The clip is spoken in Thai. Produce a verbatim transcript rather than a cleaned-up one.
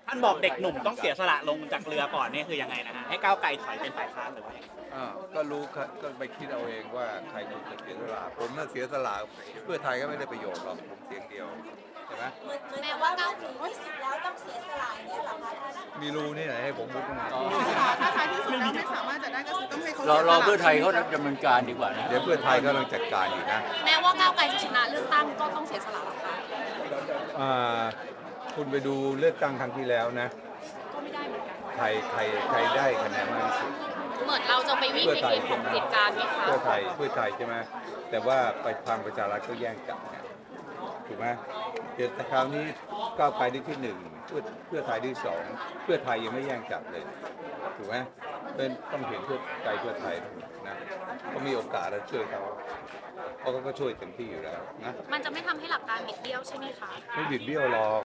ท่านบอกเด็กหนุ่มต้องเสียสละลงจากเรือก่อนนี่คือยังไงนะฮะให้ก้าวไกลถอยเป็นฝ่ายค้านหรือว่าอ่าก็รู้ครับก็ไปคิดเอาเองว่าใครควรจะเสียสละผมน่ะเสียสละเพื่อไทยก็ไม่ได้ประโยชน์หรอกผมเสียงเดียวใช่ไหมแม้ว่าก้าวถึงยี่สิบแล้วต้องเสียสละเนี่ยเหรอคะท่านมีรูนี่ไหนให้ผมมุดตรงไหนถ้าท้ายที่สุดแล้วไม่สามารถจะได้ก็คือต้องให้เขารอรอเพื่อไทยเขาดำเนินการดีกว่านะเดี๋ยวเพื่อไทยก็ต้องจัดการอยู่นะแม้ว่าก้าวไกลจะชนะเลือกตั้งก็ต้องเสียสละเหรอคะอ่าคุณไปดูเลือกตั้งครั้งที่แล้วนะก็ไม่ได้เหมือนกันใครใครใครได้คะแนนมากที่สุดเหมือนเราจะไปวิ่งเพื่อในไทยเกมขใช่ไหมองเหตุการณ์ไหมคะเพื่อไทยเพื่อไทยใช่ไหมแต่ว่าไปทางประชารัฐก็แย่งจับไงถูกไหมเดี๋ยวคราวนี้ก้าวไกลได้ที่หนึ่งเพื่อเพื่อไทยได้สองเพื่อไทยยังไม่แย่งจับเลยถูกไหมเป็นต้องเห็นเพื่อใจเพื่อไทยนะก็มีโอกาสแล้วช่วยเขาเพราะเขาก็ช่วยเต็มที่อยู่แล้วนะมันจะไม่ทำให้หลักการบิดเบี้ยวใช่ไหมคะไม่บิดเบี้ยวหรอก